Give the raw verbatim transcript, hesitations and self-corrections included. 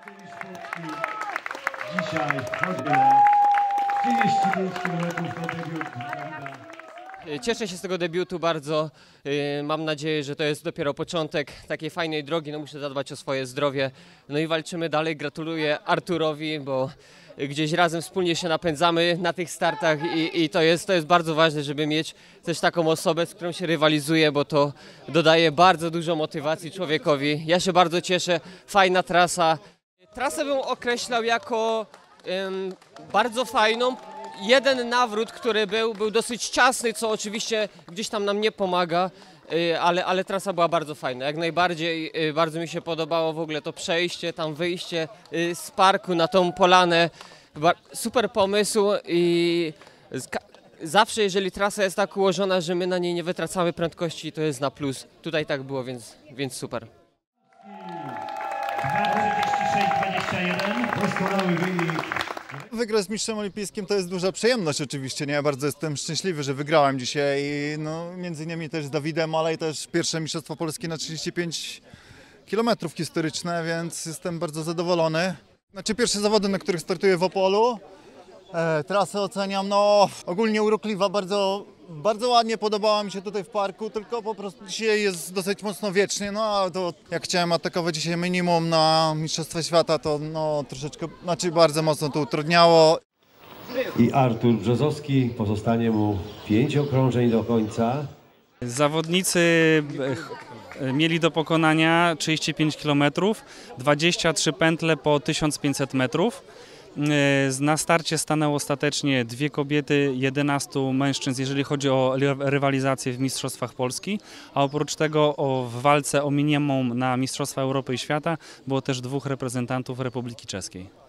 Dzisiaj chodzimy trzydzieści pięć kilometrów na debiut. Cieszę się z tego debiutu bardzo. Mam nadzieję, że to jest dopiero początek takiej fajnej drogi. No muszę zadbać o swoje zdrowie. No i walczymy dalej. Gratuluję Arturowi, bo gdzieś razem wspólnie się napędzamy na tych startach i, i to jest, to jest bardzo ważne, żeby mieć też taką osobę, z którą się rywalizuje, bo to dodaje bardzo dużo motywacji człowiekowi. Ja się bardzo cieszę. Fajna trasa. Trasę bym określał jako um, bardzo fajną. Jeden nawrót, który był, był dosyć ciasny, co oczywiście gdzieś tam nam nie pomaga, ale, ale trasa była bardzo fajna. Jak najbardziej bardzo mi się podobało w ogóle to przejście, tam wyjście z parku na tą polanę. Super pomysł i zawsze jeżeli trasa jest tak ułożona, że my na niej nie wytracamy prędkości, to jest na plus. Tutaj tak było, więc, więc super. czterdzieści sześć dwadzieścia jeden. Doskonały wynik. Wygrać z mistrzem olimpijskim to jest duża przyjemność oczywiście, nie? Ja bardzo jestem szczęśliwy, że wygrałem dzisiaj i no, między innymi też z Dawidem, ale i też pierwsze mistrzostwo Polski na trzydzieści pięć kilometrów historyczne, więc jestem bardzo zadowolony. Znaczy pierwsze zawody, na których startuję w Opolu. E, trasę oceniam, no ogólnie urokliwa, bardzo, bardzo ładnie podobała mi się tutaj w parku, tylko po prostu dzisiaj jest dosyć mocno wiecznie, no a to jak chciałem atakować dzisiaj minimum na Mistrzostwa Świata, to no troszeczkę, znaczy bardzo mocno to utrudniało. I Artur Brzozowski, pozostanie mu pięć okrążeń do końca. Zawodnicy mieli do pokonania trzydzieści pięć kilometrów, dwadzieścia trzy pętle po tysiąc pięćset metrów. Na starcie stanęło ostatecznie dwie kobiety, jedenastu mężczyzn, jeżeli chodzi o rywalizację w Mistrzostwach Polski, a oprócz tego o, w walce o minimum na Mistrzostwa Europy i Świata było też dwóch reprezentantów Republiki Czeskiej.